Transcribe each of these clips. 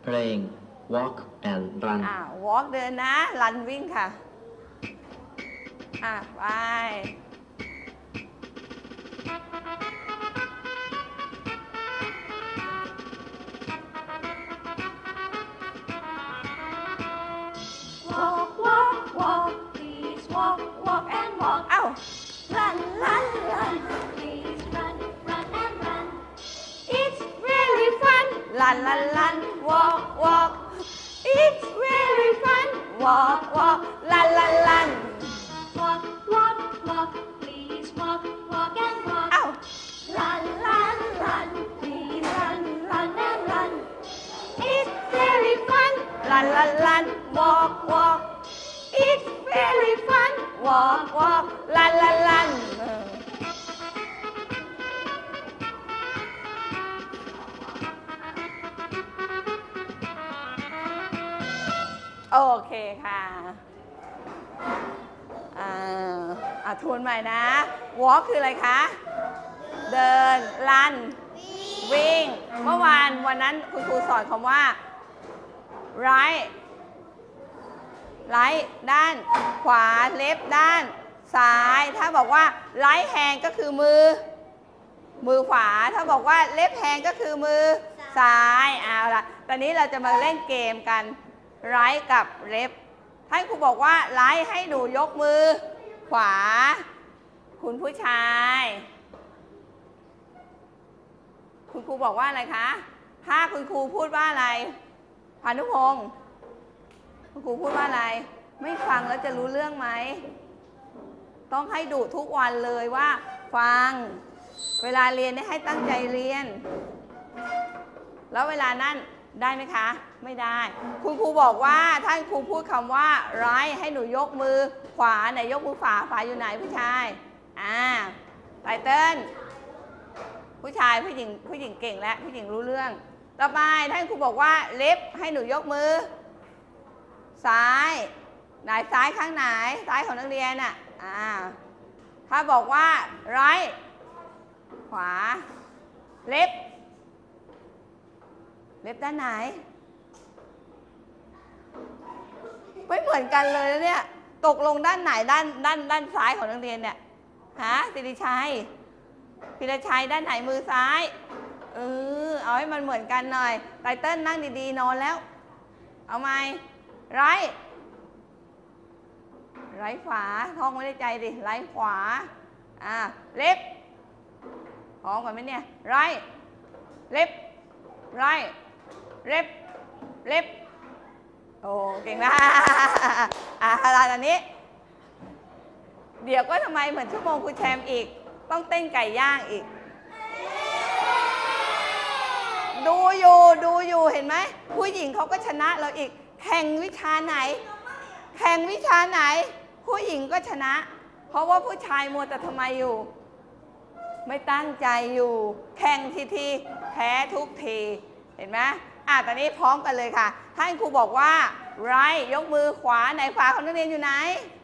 ง walk and run walk เดินนะ run วิ่งค่ะไป walk and walk เอ้า run please run and run it's really fun run walk it's very fun walk run walk please walk and walk เอ้า run please run and run it's very fun run walk it's very fun walk run โอเคค่ะทวนใหม่นะ walk คืออะไรคะ เดิน run วิ่ง เมื่อวันนั้นคุณครูสอนคำว่า right ด้านขวา left ด้านซ้าย ถ้าบอกว่า right hand ก็คือมือขวา ถ้าบอกว่า left hand ก็คือมือซ้ายเอาล่ะตอนนี้เราจะมาเล่นเกมกัน right กับ left ท่านครูบอกว่า right ให้หนูยกมือขวาคุณผู้ชายคุณครูบอกว่าอะไรคะถ้าคุณครูพูดว่าอะไรพานุพงศ์คุณครูพูดว่าอะไรไม่ฟังแล้วจะรู้เรื่องไหมต้องให้ดุทุกวันเลยว่าฟังเวลาเรียนให้ตั้งใจเรียนแล้วเวลานั่นได้ไหมคะไม่ได้คุณครูบอกว่าท่านครูพูดคำว่าrightให้หนูยกมือขวาไหนยกมือฝาอยู่ไหนผู้ชายไตเติ้ลผู้ชายผู้หญิงเก่งและผู้หญิงรู้เรื่องต่อไปท่านครูบอกว่าเล็บให้หนูยกมือซ้ายไหนซ้ายข้างไหนซ้ายของนักเรียนถ้าบอกว่าrightขวาเล็บด้านไหนไม่เหมือนกันเลยนะเนี่ยตกลงด้านไหนด้านซ้ายของนักเรียนเนี่ยศิริชัยพิรชัยด้านไหนมือซ้ายเอาให้มันเหมือนกันหน่อยไตเติ้ลนั่งดีๆนอนแล้วเอาไหมright ขวาท่องไว้ในใจดิrightขวาleft พร้อมกันไหมเนี่ยright left left โอ้เก่งนะตอนนี้เดี๋ยวก็ทำไมเหมือนชั่วโมงครูแชมป์อีกต้องเต้นไก่ย่างอีกดูอยู่เห็นไหมผู้หญิงเขาก็ชนะเราอีกแข่งวิชาไหนผู้หญิงก็ชนะเพราะว่าผู้ชายมัวแต่ทำไมอยู่ไม่ตั้งใจอยู่แข่งทีแพ้ทุกทีเห็นไหมตอนนี้พร้อมกันเลยค่ะท่านครูบอกว่า right ยกมือขวาไหนขวาของนักเรียนอยู่ไหน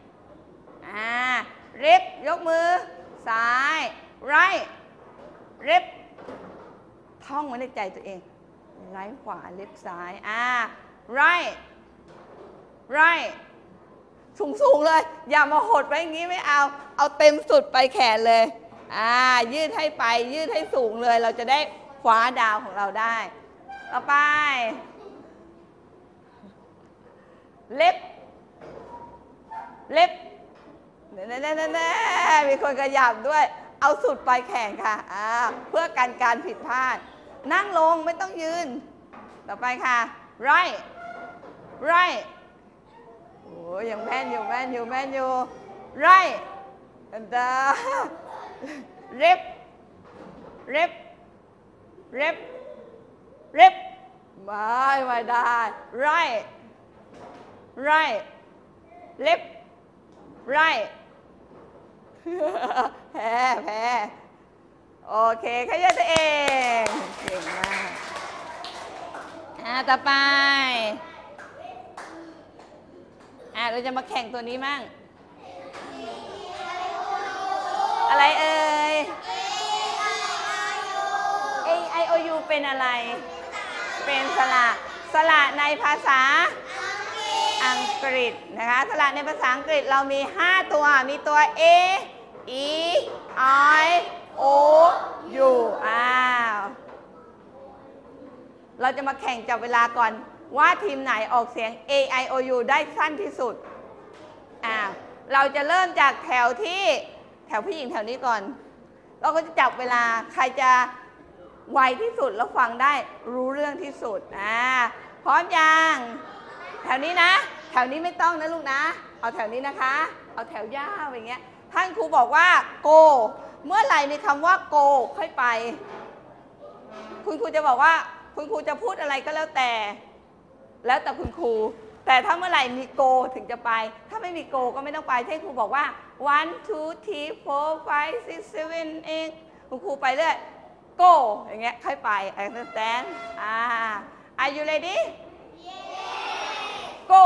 left ยกมือซ้าย right left ท่องไว้ในใจตัวเอง right ขวา left ซ้าย right สูงเลยอย่ามาหดไปอย่างนี้ไม่เอาเต็มสุดไปแขนเลยยืดให้ไปยืดให้สูงเลยเราจะได้คว้าดาวของเราได้ต่อไปเล็บมีคนขยับด้วยเอาสุดไปแข่งค่ะเพื่อการผิดพลาดนั่งลงไม่ต้องยืนต่อไปค่ะ right โอ้ยังแม่นอยู่right and left ไม่ได้ right left right แพ้โอเคขยับตัวเองเก่งมากต่อไปเราจะมาแข่งตัวนี้มั่งอะไรเอ่ย A I O U เป็นอะไรเป็นสระสระในภาษาอังกฤษนะคะสระในภาษาอังกฤษเรามี5ตัวมีตัว A E I O U เราจะมาแข่งจับเวลาก่อนว่าทีมไหนออกเสียง A I O U ได้สั้นที่สุดเราจะเริ่มจากแถวผู้หญิงแถวนี้ก่อนเราก็จะจับเวลาใครจะไวที่สุดแล้วฟังได้รู้เรื่องที่สุดพร้อมยังแถวนี้นะแถวนี้ไม่ต้องนะลูกนะเอาแถวนี้นะคะเอาแถวยาวอย่างเงี้ยท่านครูบอกว่า go เมื่อไหร่มีคำว่า go ค่อยไปคุณครูจะบอกว่าคุณครูจะพูดอะไรก็แล้วแต่คุณครูแต่ถ้าเมื่อไหร่มี go ถึงจะไปถ้าไม่มี go ก็ไม่ต้องไปเช่นครูบอกว่า 1 2 3 4 5 6 7 8คุณครูไปเรื่อย go อย่างเงี้ยค่อยไป understand are you ready go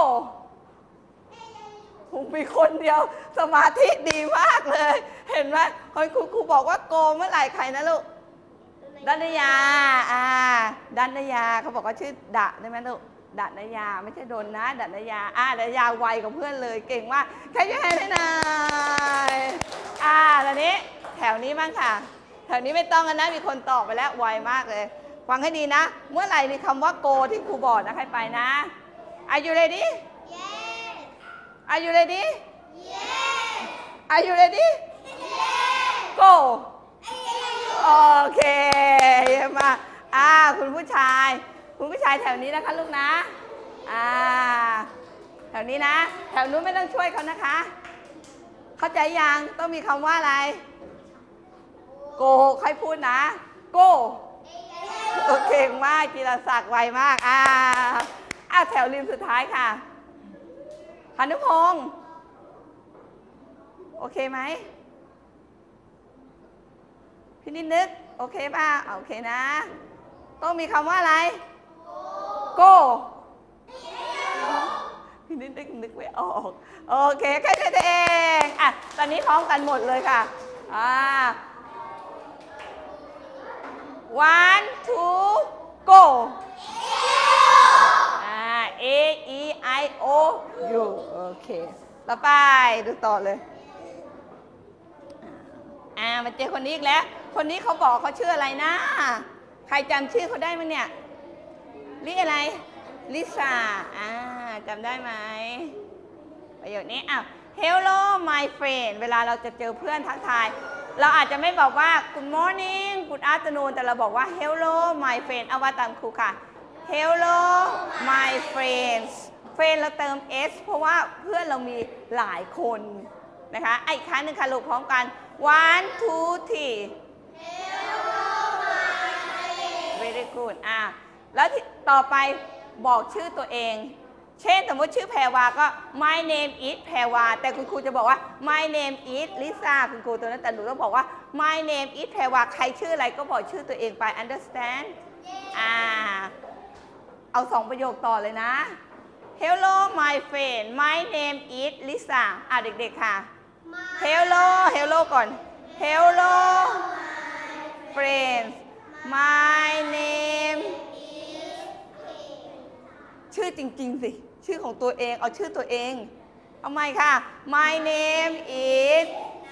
ผมมีคนเดียวสมาธิดีมากเลยเห็นไหมครูบอกว่า go เมื่อไหร่ใครนะลูกดันยาดันยาเขาบอกว่าชื่อดะได้ไหมลูกดันยาไม่ใช่โดนนะดันยาดันยาไวกับเพื่อนเลยเก่งมากใครจะให้ได้หน่อยตอนนี้แถวนี้บ้างค่ะแถวนี้ไม่ต้องกันนะมีคนตอบไปแล้วไวมากเลยฟังให้ดีนะเมื่อไหร่มีคำว่า go ที่ครูบอกนะใครไปนะ Are you ready Yes. Are you ready Yes. Are you ready Yes. go โอเคเยี่ยมมากคุณผู้ชายแถวนี้นะคะลูกนะแถวนี้นะแถวนู้นไม่ต้องช่วยเขานะคะเข้าใจยังต้องมีคำว่าอะไร go ใครพูดนะ go โอเคมากจิรศักดิ์ไวมากแถวริมสุดท้ายค่ะพานุพงศ์โอเคไหมพี่นิดนึกโอเคป่ะโอเคนะต้องมีคำว่าอะไร go พี่นิดนึกไม่ออกโอเคแค่ตัวเองตอนนี้พร้อมกันหมดเลยค่ะ1 2 go A E I O U โอเคต่อไปดูต่อเลยมาเจอคนนี้อีกแล้วคนนี้เขาบอกเขาชื่ออะไรนะใครจำชื่อเขาได้มั้ยเนี่ยอะไรลิซ่าจำได้ไหมประโยคนี้Hello my friend เวลาเราจะเจอเพื่อนทักทายเราอาจจะไม่บอกว่า Good morning Good afternoon แต่เราบอกว่า Hello my friend เอาว่าตามครูค่ะ Hello my friends friend เราเติม s เพราะว่าเพื่อนเรามีหลายคนนะคะอีกครั้งหนึ่งค่ะลูกพร้อมกัน 1 2 3 Hello my friend. very good แล้วต่อไปบอกชื่อตัวเองเช่นสมมติชื่อแพรวาก็ my name is แพรวาแต่คุณครูจะบอกว่า my name is ลิซ่าคุณครูตัวนั้นแต่หนูต้องบอกว่า my name is แพรวาใครชื่ออะไรก็บอกชื่อตัวเองไป understand เอา2ประโยคต่อเลยนะ Hello my friend my name is ลิซ่าเด็กๆค่ะ Hello ก่อน Hello friends my name ชื่อจริงๆสิชื่อของตัวเองเอาชื่อตัวเองเอาใหม่ค่ะ my name is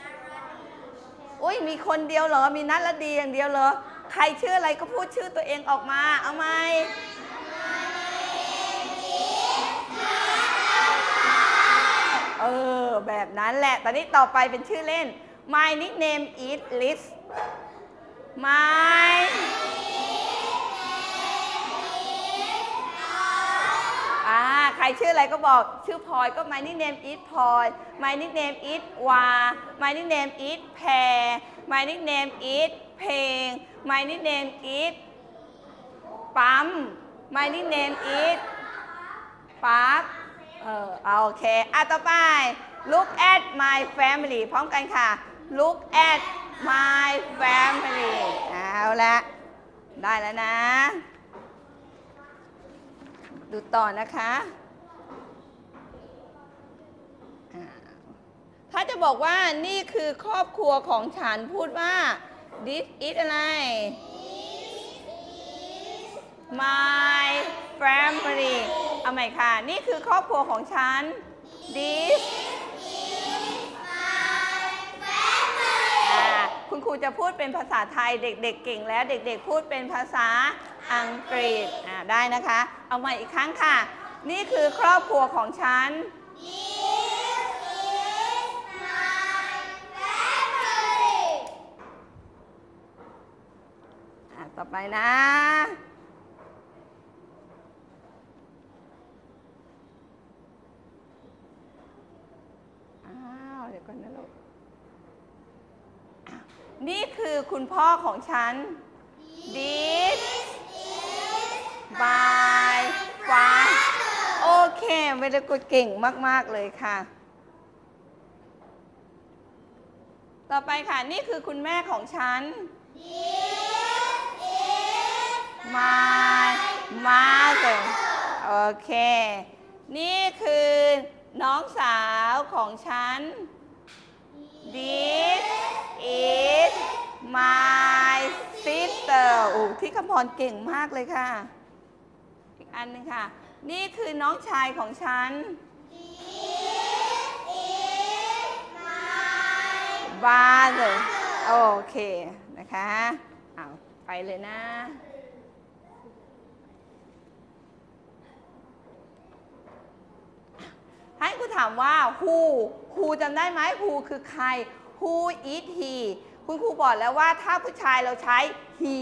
มีคนเดียวเหรอมีนัทและดีอย่างเดียวเหรอใครชื่ออะไรก็พูดชื่อตัวเองออกมาเอาใหม่แบบนั้นแหละตอนนี้ต่อไปเป็นชื่อเล่น my nickname is Liz myใครชื่ออะไรก็บอกชื่อพลอยก็ my nickname is พลอย my nickname is วา my nickname is แพร my nickname is เพลง my nickname is ปั๊ม my nickname is ปั๊บโอเคต่อไป look at my family พร้อมกันค่ะ look at my family เอาละได้แล้วนะดูต่อนะคะถ้าจะบอกว่านี่คือครอบครัวของฉันพูดว่า this is อะไร my family เอาใหม่ค่ะ นี่คือครอบครัวของฉัน Thisคุณครูจะพูดเป็นภาษาไทยเด็กๆเก่งแล้วเด็กๆพูดเป็นภาษาอังกฤษได้นะคะ เอาใหม่อีกครั้งค่ะ นี่คือครอบครัวของฉัน ต่อไปนะเดี๋ยวก่อนนะลูกนี่คือคุณพ่อของฉัน This by father โอเคเวลากูเก่งมากๆเลยค่ะต่อไปค่ะนี่คือคุณแม่ของฉัน My mother โอเคนี่คือน้องสาวของฉัน This is my sister ที่คำพรเก่งมากเลยค่ะอีกอันหนึ่งค่ะนี่คือน้องชายของฉัน brother โอเคนะคะเอาไปเลยนะให้คุณถามว่า who จำได้ไหม who คือใคร who is he คุณครูบอกแล้วว่าถ้าผู้ชายเราใช้ he